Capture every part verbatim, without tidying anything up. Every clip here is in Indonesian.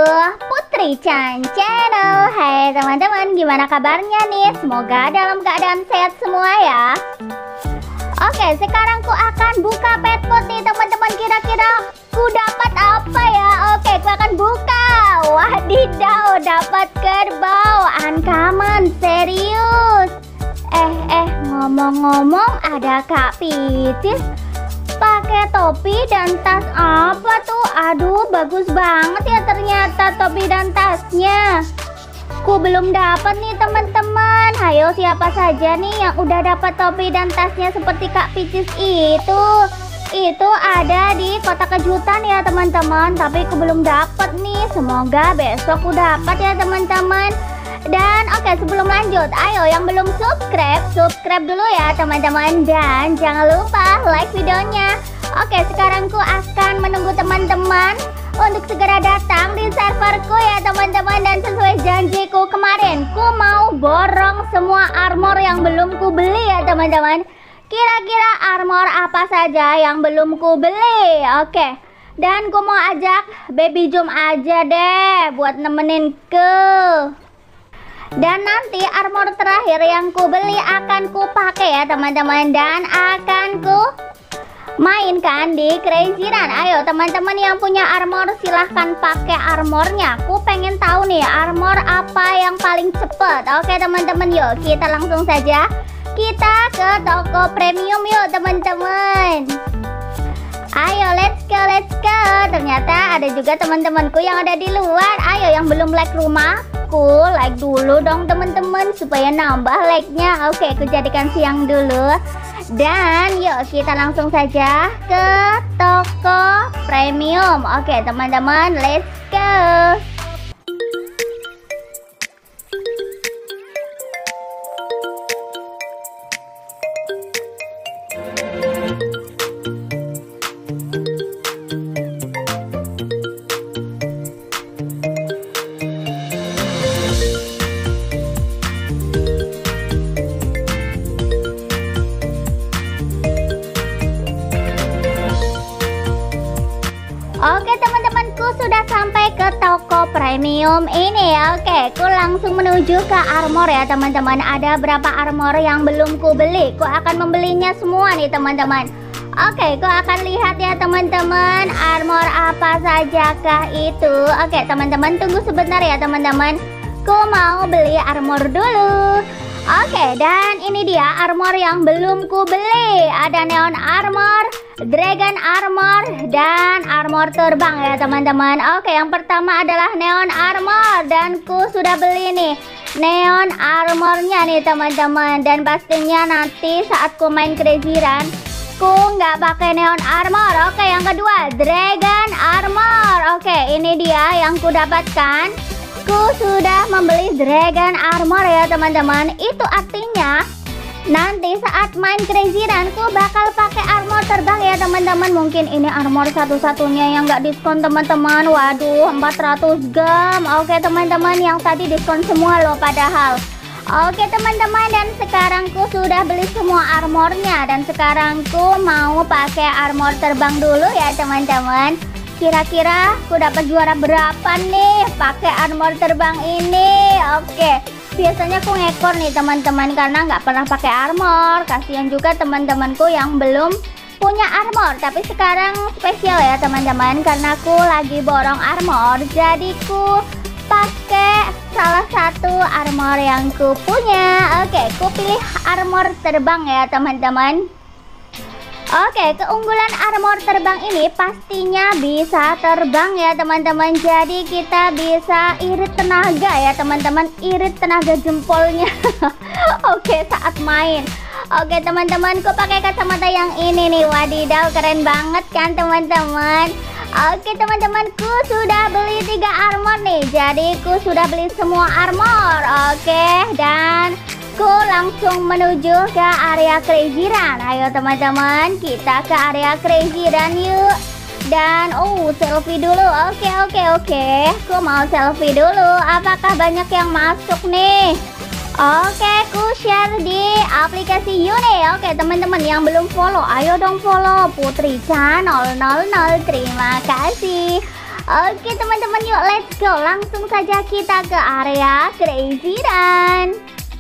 Putri Chan Channel. Hai teman-teman, gimana kabarnya nih? Semoga dalam keadaan sehat semua ya. Oke, sekarang ku akan buka pet code nih teman-teman. Kira-kira ku dapat apa ya? Oke, ku akan buka. Wadidaw, dapat kerbau uncommon, serius. Eh, eh, ngomong-ngomong, ada Kak Pitis pakai topi dan tas apa tuh? Aduh, bagus banget ya ternyata topi dan tasnya. Ku belum dapat nih teman-teman. Hayo, siapa saja nih yang udah dapat topi dan tasnya seperti Kak Pitis itu? Itu ada di kotak kejutan ya teman-teman. Tapi ku belum dapat nih. Semoga besok ku dapat ya teman-teman. Dan oke, okay, sebelum lanjut, ayo yang belum subscribe, subscribe dulu ya teman-teman. Dan jangan lupa like videonya. Oke, okay, sekarang ku akan menunggu teman-teman untuk segera datang di serverku ya teman-teman. Dan sesuai janjiku kemarin, ku mau borong semua armor yang belum ku beli ya teman-teman. Kira-kira armor apa saja yang belum ku beli? Oke, okay. Dan ku mau ajak Baby Jom aja deh buat nemenin ke. Dan nanti armor terakhir yang ku beli akan ku pakai ya teman-teman. Dan akan ku mainkan di Crazy Run. Ayo teman-teman yang punya armor silahkan pakai armornya. Ku pengen tahu nih armor apa yang paling cepet. Oke teman-teman, yuk kita langsung saja. Kita ke toko premium yuk teman-teman. Ayo let's go, let's go. Ternyata ada juga teman-temanku yang ada di luar. Ayo yang belum like rumahku, like dulu dong teman-teman supaya nambah like-nya. Oke, aku jadikan siang dulu. Dan yuk kita langsung saja ke toko premium. Oke teman-teman, let's go. Oke teman-temanku, sudah sampai ke toko premium ini ya. Oke, ku langsung menuju ke armor ya teman-teman. Ada berapa armor yang belum ku beli? Ku akan membelinya semua nih teman-teman. Oke, ku akan lihat ya teman-teman, armor apa sajakah itu. Oke teman-teman, tunggu sebentar ya teman-teman. Ku mau beli armor dulu. Oke, dan ini dia armor yang belum ku beli. Ada neon armor, dragon armor, dan armor terbang ya teman-teman. Oke, yang pertama adalah neon armor. Dan ku sudah beli nih neon armornya nih teman-teman. Dan pastinya nanti saat ku main Crazy Run, ku nggak pakai neon armor. Oke, yang kedua dragon armor. Oke, ini dia yang ku dapatkan. Ku sudah membeli dragon armor ya teman-teman. Itu artinya nanti saat main Crazy Run ku bakal pakai armor terbang ya teman-teman. Mungkin ini armor satu-satunya yang nggak diskon teman-teman. Waduh, empat ratus gem. Oke teman-teman, yang tadi diskon semua loh padahal. Oke teman-teman, dan sekarang ku sudah beli semua armornya. Dan sekarang ku mau pakai armor terbang dulu ya teman-teman. Kira-kira ku dapat juara berapa nih pakai armor terbang ini? Oke, biasanya aku ngekor nih teman-teman karena nggak pernah pakai armor. Kasihan juga teman-temanku yang belum punya armor. Tapi sekarang spesial ya teman-teman, karena aku lagi borong armor. Jadi ku pakai salah satu armor yang ku punya. Oke, ku pilih armor terbang ya teman-teman. Oke, keunggulan armor terbang ini pastinya bisa terbang ya teman-teman. Jadi kita bisa irit tenaga ya teman-teman, irit tenaga jempolnya. Oke, saat main. Oke teman-teman, ku pakai kacamata yang ini nih. Wadidaw, keren banget kan teman-teman. Oke teman-temanku, sudah beli tiga armor nih. Jadi ku sudah beli semua armor. Oke, dan ku langsung menuju ke area Crazy Run. Ayo teman-teman, kita ke area Crazy Run yuk. Dan oh, selfie dulu. Oke oke oke, ku mau selfie dulu. Apakah banyak yang masuk nih? Oke, ku share di aplikasi Yune. Oke teman-teman yang belum follow, ayo dong follow Putri Chan nol nol nol. Terima kasih. Oke teman-teman, yuk let's go. Langsung saja kita ke area Crazy Run.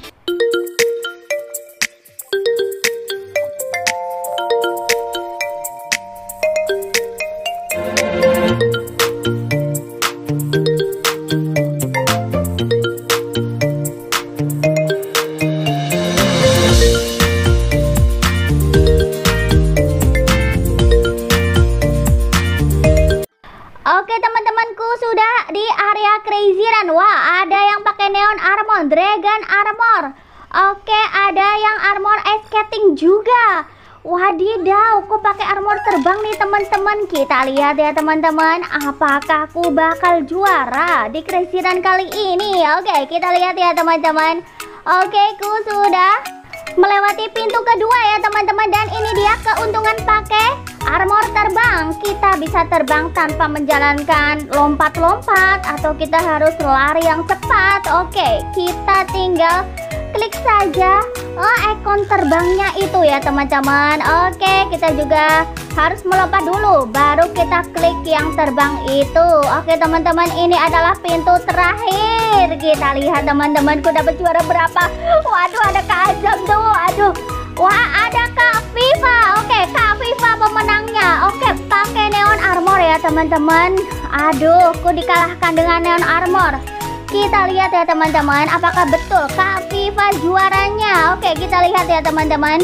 Oke teman-temanku, sudah di area Crazy Run. Wah, ada yang pakai neon armor, dragon armor. Oke, ada yang armor ice skating juga. Wadidaw, aku pakai armor terbang nih teman-teman. Kita lihat ya teman-teman, apakah aku bakal juara di Crazy Run kali ini. Oke, kita lihat ya teman-teman. Oke, ku sudah melewati pintu kedua ya teman-teman. Dan ini dia keuntungan pakai armor terbang. Kita bisa terbang tanpa menjalankan lompat-lompat atau kita harus lari yang cepat. Oke, kita tinggal klik saja oh, ikon terbangnya itu ya teman-teman. Oke, kita juga harus melompat dulu baru kita klik yang terbang itu. Oke teman-teman, ini adalah pintu terakhir. Kita lihat teman-temanku dapat juara berapa. Waduh, ada Kak Azam tuh. Aduh, wah, ada Kak Viva. Oke, Kak Viva pemenangnya. Oke, pakai neon armor ya teman-teman. Aduh, aku dikalahkan dengan neon armor. Kita lihat ya teman-teman, apakah betul Kak Viva juaranya. Oke, kita lihat ya teman-teman.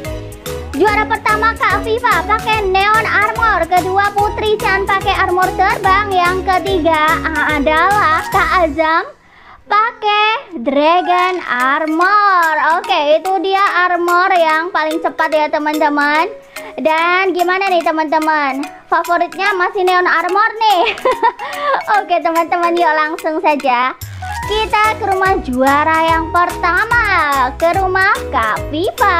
Juara pertama Kak Viva pakai neon armor, kedua Putri Chan pakai armor terbang, yang ketiga adalah Kak Azam pakai dragon armor. Oke, itu dia armor yang paling cepat ya teman-teman. Dan gimana nih teman-teman, favoritnya masih neon armor nih. Oke teman-teman, yuk langsung saja kita ke rumah juara yang pertama, ke rumah Kak Viva.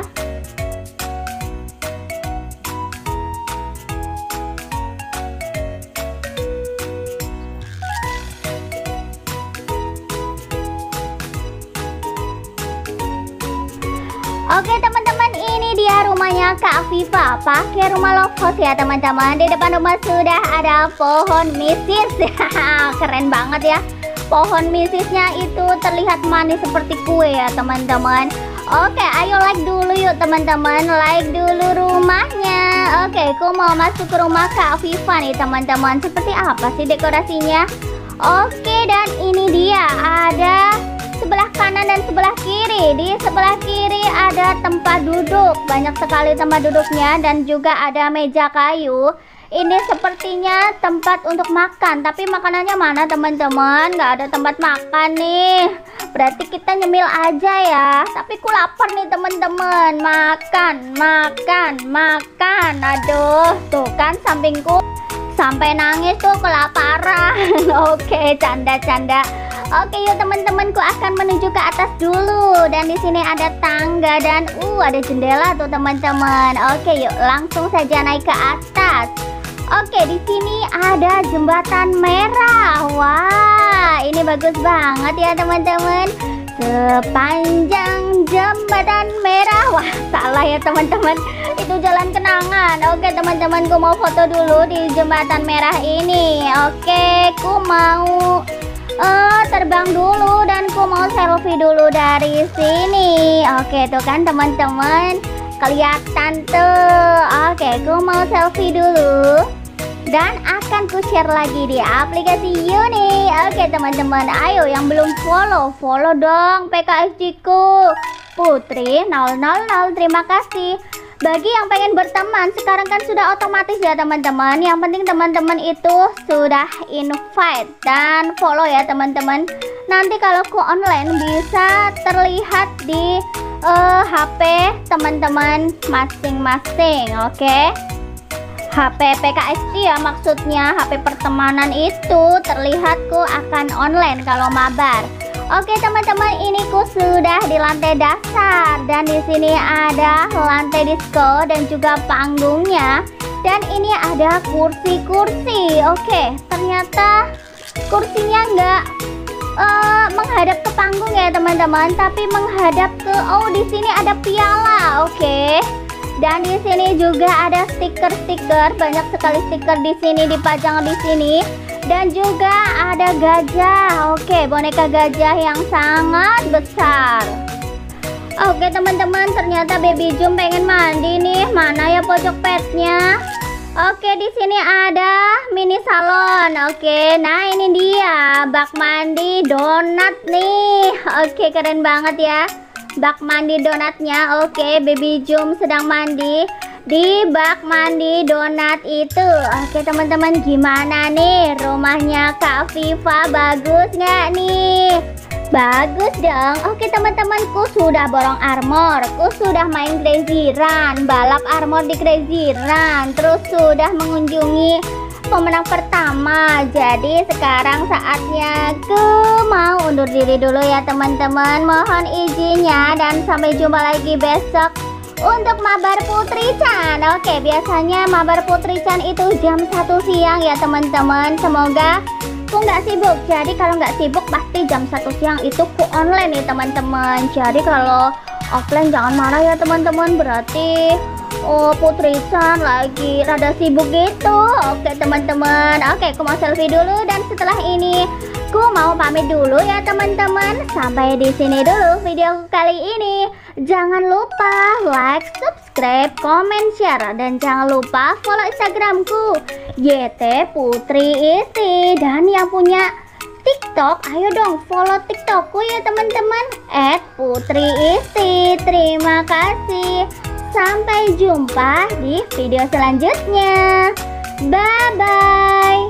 Oke teman-teman, ini dia rumahnya Kak Viva. Pakai rumah love house ya teman-teman. Di depan rumah sudah ada pohon misis. Keren banget ya. Pohon misisnya itu terlihat manis seperti kue ya teman-teman. Oke, ayo like dulu yuk teman-teman. Like dulu rumahnya. Oke, aku mau masuk ke rumah Kak Viva nih teman-teman. Seperti apa sih dekorasinya? Oke, dan ini dia, ada sebelah kanan dan sebelah kiri. Di sebelah kiri ada tempat duduk, banyak sekali tempat duduknya, dan juga ada meja kayu. Ini sepertinya tempat untuk makan, tapi makanannya mana teman-teman? Nggak ada tempat makan nih. Berarti kita nyemil aja ya. Tapi ku lapar nih teman-teman. Makan, makan, makan. Aduh, tuh kan sampingku sampai nangis tuh kelaparan. Oke, canda-canda. Oke, yuk teman-temanku akan menuju ke atas dulu. Dan di sini ada tangga dan uh ada jendela tuh teman-teman. Oke, yuk langsung saja naik ke atas. Oke, di sini ada jembatan merah. Wah, ini bagus banget ya teman-teman. Sepanjang jembatan merah. Wah, salah ya teman-teman. Itu jalan kenangan. Oke teman-temanku mau foto dulu di jembatan merah ini. Oke, ku mau Uh, terbang dulu dan ku mau selfie dulu dari sini. Oke, tuh kan teman-teman, kelihatan tuh. Oke, ku mau selfie dulu dan akan ku share lagi di aplikasi Uni. Oke teman-teman, ayo yang belum follow, follow dong P K S D ku Putri nol nol nol. Terima kasih. Bagi yang pengen berteman, sekarang kan sudah otomatis ya teman-teman. Yang penting teman-teman itu sudah invite dan follow ya teman-teman. Nanti kalau ku online bisa terlihat di uh, H P teman-teman masing-masing. Oke, H P P K S D ya maksudnya. H P pertemanan itu terlihat ku akan online kalau mabar. Oke teman-teman, ini ku sudah di lantai dasar dan di sini ada lantai disco dan juga panggungnya. Dan ini ada kursi-kursi. Oke, ternyata kursinya nggak uh, menghadap ke panggung ya teman-teman, tapi menghadap ke oh di sini ada piala. Oke, Dan di sini juga ada stiker-stiker, banyak sekali stiker di sini dipajang di sini. Dan juga ada gajah. Oke, boneka gajah yang sangat besar. Oke teman-teman, ternyata Baby Jum pengen mandi nih. Mana ya pojok petnya? Oke, di sini ada mini salon. Oke, nah ini dia bak mandi donat nih. Oke, keren banget ya bak mandi donatnya. Oke, Baby Jum sedang mandi di bak mandi donat itu. Oke teman-teman, gimana nih rumahnya Kak Viva? Bagus nggak nih? Bagus dong. Oke teman-temanku, sudah borong armor, ku sudah main Crazy Run, balap armor di Crazy Run, terus sudah mengunjungi pemenang pertama. Jadi sekarang saatnya ku mau undur diri dulu ya teman-teman, mohon izinnya, dan sampai jumpa lagi besok untuk Mabar Putri Chan. Oke, biasanya Mabar Putri Chan itu jam satu siang ya teman-teman. Semoga ku nggak sibuk. Jadi kalau nggak sibuk pasti jam satu siang itu ku online nih teman-teman. Jadi kalau offline jangan marah ya teman-teman, berarti oh Putri Chan lagi rada sibuk gitu. Oke teman-teman, oke aku mau selfie dulu, dan setelah ini ku mau pamit dulu ya teman-teman. Sampai di sini dulu video kali ini. Jangan lupa like, subscribe, komen, share, dan jangan lupa follow Instagramku Y T Putri Isti. Dan yang punya TikTok, ayo dong follow TikTokku ya teman-teman, at Putri Isti. Terima kasih. Sampai jumpa di video selanjutnya. Bye bye.